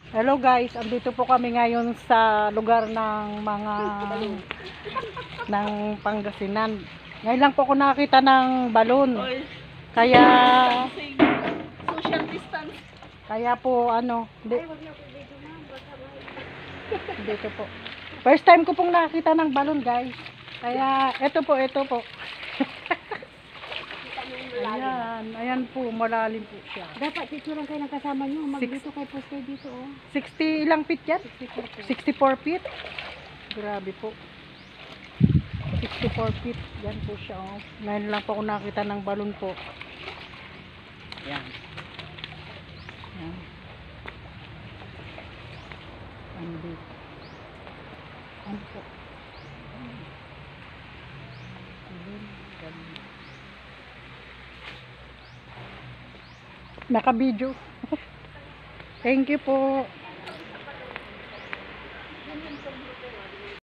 Hello guys, andito po kami ngayon sa lugar ng Pangasinan. Ngayon lang po ako nakakita ng balon. Kaya Social distance. kaya po dito po. First time ko pong nakakita ng balon guys. Kaya ito po. Ayan po, malalim po siya. Dapat dito lang kayo nakasama nyo. Magdito kayo post kayo dito. 60 ilang feet yan? 64 feet. Grabe po. 64 feet. Yan po siya. Oh. Ngayon lang po ako nakita ng balon po. Yan. Yan. Ano po? Naka-video. Thank you po.